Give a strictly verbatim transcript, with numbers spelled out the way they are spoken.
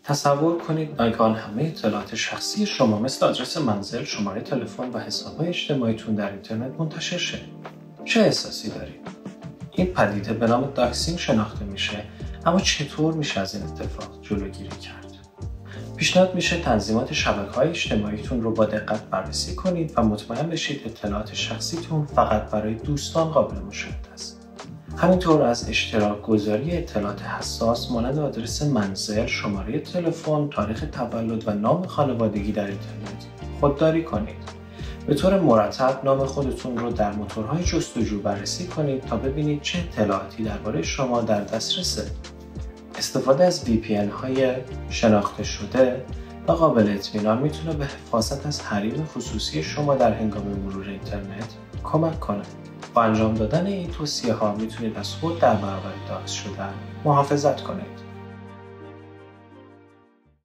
تصور کنید ناگهان همه اطلاعات شخصی شما مثل آدرس منزل، شماره تلفن و حساب‌های اجتماعیتون در اینترنت منتشر شه. چه احساسی دارید؟ این پدیده به نام داکسینگ شناخته میشه، اما چطور میشه از این اتفاق جلوگیری کرد؟ پیشنهاد میشه تنظیمات شبکه‌های اجتماعیتون رو با دقت بررسی کنید و مطمئن بشید اطلاعات شخصیتون فقط برای دوستان قابل مشاهده است. همینطور از اشتراک گذاری اطلاعات حساس مانند آدرس منزل، شماره تلفن، تاریخ تولد و نام خانوادگی در اینترنت خودداری کنید. به طور مرتب نام خودتون رو در موتورهای جستجو بررسی کنید تا ببینید چه اطلاعاتی درباره شما در دسترسه. استفاده از وی پی ان های شناخته شده و قابل اطمینان میتونه به حفاظت از حریم خصوصی شما در هنگام مرور اینترنت کمک کنه. با انجام دادن این توصیه ها میتونید از خود در برابر داکس شدن محافظت کنید.